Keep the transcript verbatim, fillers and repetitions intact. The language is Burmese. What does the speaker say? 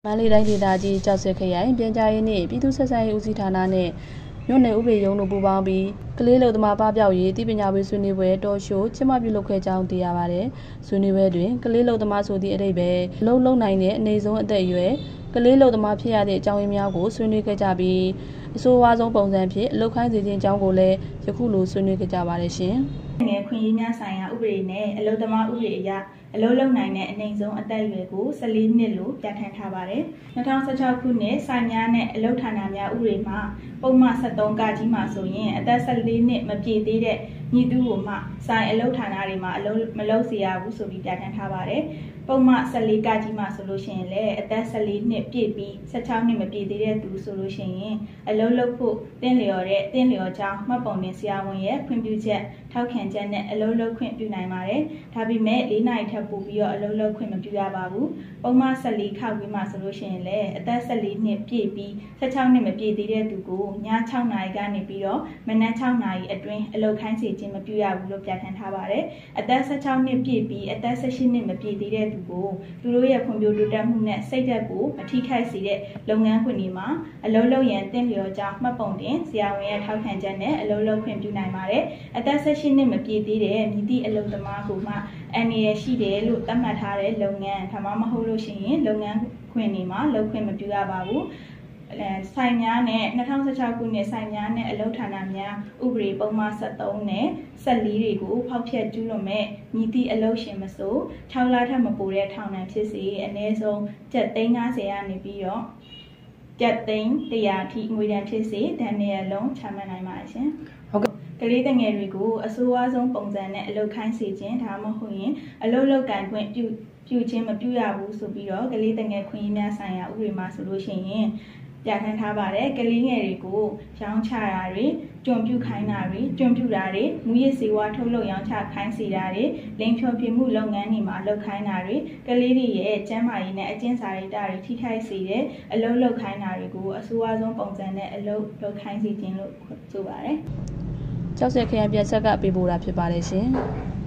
မန္တလေးတိုင်းဒေသကြီးကျောက်ဆစ်ခရိုင်ပြန်ကြားရေးနှင့်ပြည်သူ့ဆက်ဆံရေးဦးစီးဌာနနှင့်မြို့နယ်ဥပဒေရုံးတို့ပူးပေါင်းပြီးကလေးလူသမားပပျောက်ရေးတိပညာပေးဆွေးနွေးပွဲတော်ရှိုးကျင်းပပြုလုပ်ခဲ့ကြောင်းသိရပါတယ်။ဆွေးနွေးပွဲတွင်ကလေးလူသမားဆိုသည့်အဓိပ္ပာယ်အလုံးလုံးနိုင်တဲ့အနေဆုံးအသက်အရွယ်ကလေးလူသမားဖြစ်ရတဲ့အကြောင်းရင်းများကိုဆွေးနွေးခဲ့ကြပြီးအဆိုအဝါဆုံးပုံစံဖြင့်အလုပ်ခိုင်းစေခြင်းအကြောင်းကိုလည်းယခုလိုဆွေးနွေးခဲ့ကြပါတယ်ရှင်။ငယ်ခွင့်ရေးများဆိုင်ရာဥပဒေနဲ့အလုပ်သမားဥပဒေအရအလုပ်လုပ်နိုင်တဲ့အနေဆုံးအသက်အရွယ်ကိုဆယ်လေးနှစ်လို့ပြဋ္ဌာန်းထားပါတယ်။၂၀၁၆ခုနှစ်ဆိုင်များနဲ့အလုပ်ဌာနများဥပဒေမှာပုံမှန်ဆက်သုံးကကြီးမှာဆိုရင်အသက်ဆယ်လေးနှစ်မပြည့်သေးတဲ့ညီတူကိုမှဆိုင်အလုပ်ဌာနတွေမှာအလုပ်မလုပ်စေရဘူးဆိုပြီးပြဋ္ဌာန်းထားပါတယ်။ပုံမှန်ဆယ်လေးကကြီးမှာဆိုလို့ရှိရင်လည်းအသက်ဆယ်လေးနှစ်ပြည့်ပြီးဆယ်ခြောက်နှစ်မပြည့်သေးတဲ့သူဆိုလို့ရှိရင်အလုပ်လုပ်ဖို့တင်းလျော်တဲ့တင်းလျော်ကြောင်းမှတ်ပုံတင်ဆရာဝန်ရဲ့ခွင့်ပြုချက်ထောက်ခံချက်နဲ့အလုပ်လုပ်ခွင့်ပြုနိုင်ပါတယ်။ဒါပေမဲ့လေးနာရီထပ်ပို့ပြီးတော့အလုပ်လုပ်ခွင့်မပြုရပါဘူး။ပုံမှန်ဆယ်လေးခါဝေးမှာဆိုလို့ရှိရင်လည်းအသက်ဆယ်လေးနှစ်ပြည့်ပြီးဆယ်ခြောက်နှစ်မပြည့်သေးတဲ့သူကိုညခြောက်နာရီကနေပြီးတော့မနက်ခြောက်နာရီအတွင်းအလုပ်ခိုင်းစေခြင်းမပြုရဘူးလို့ပြဋ္ဌာန်းထားပါတယ်။အသက်ဆယ်ခြောက်နှစ်ပြည့်ပြီးအသက်ဆယ်ရှစ်နှစ်မပြည့်သေးတဲ့သူကိုသူတို့ရဲ့ဖွံ့ဖြိုးတိုးတက်မှုနဲ့စိတ်ဓာတ်ကိုမထိခိုက်စေတဲ့လုပ်ငန်းခွင်တွေမှာအလုပ်လုပ်ရန်တင့်လျော်ကြောင်းမှတ်ပုံတင်ဆရာဝန်ရဲ့ထောက်ခံချက်နဲ့အလုပ်လုပ်ခွင့်ပြုနိုင်ပါတယ်။အသက်ဆယ်ရှစ်နှစ်မပြည့်သေးတဲ့မြည်သည့်အလုပ်သမားကိုမှအန္တရာယ်ရှိတယ်လို့သတ်မှတ်ထားတဲ့လုပ်ငန်းဒါမှမဟုတ်လို့ရှိရင်လုပ်ငန်းခွင်တွေမှာလုပ်ခွင့်မပြုရပါဘူး။ဆိုင်များနဲ့၂၀၁၆ခုနှစ်ဆိုင်များနဲ့အလုပ်ဌာနများဥပဒေပုံမှန်ဆက်သုံးနဲ့ဆက်လေးတွေကိုဖောက်ဖျက်ကျူးလွန်မဲ့ညီသည့်အလုပ်ရှင်မဆို၆လထက်မပိုတဲ့ထောင်ဒဏ်ဖြစ်စေအနည်းဆုံးကျပ်သိန်း၅၀ကနေပြီးတော့ကျပ်သိန်း၁၀၀ထိငွေဒဏ်ဖြစ်စေဒဏ်ငွေအလုံးချမှတ်နိုင်ပါရှင်။ဟုတ်ကဲ့ကလေးငယ်တွေကိုအဆိုအဝါဆုံးပုံစံနဲ့အလုပ်ခိုင်းစေခြင်းဒါမှမဟုတ်ရင်အလုပ်လုပ်ကံခွင့်ပြုပြုခြင်းမပြုရဘူးဆိုပြီးတော့ကလေးငယ်ခွင့်ရေးများဆိုင်ရာဥပဒေမှာဆိုလို့ရှိရင်ပြဋ္ဌာန်းထားပါတယ်ကလေးငယ်တွေကိုရောင်းချတာတွေကျွံပြုခိုင်းတာတွေကျွံပြုတာတွေမူရစ်စေဝါထုတ်လုပ်ရောင်းချခိုင်းစေတာတွေလိင်ဖြောပြမှုလုပ်ငန်းတွေမှာလုပ်ခိုင်းတာတွေကလေးတွေရဲ့ကျန်းမာရေးနဲ့အကျင့်စာရိတ္တတွေထိခိုက်စေတဲ့အလုပ်လုပ်ခိုင်းတာတွေကိုအဆိုအဝါဆုံးပုံစံနဲ့အလုပ်လုပ်ခိုင်းစေခြင်းလို့ဆိုပါတယ်ကျောက်ဆစ်ခရိုင်ပြည်ဆက်ကပေးပို့တာဖြစ်ပါတယ်ရှင်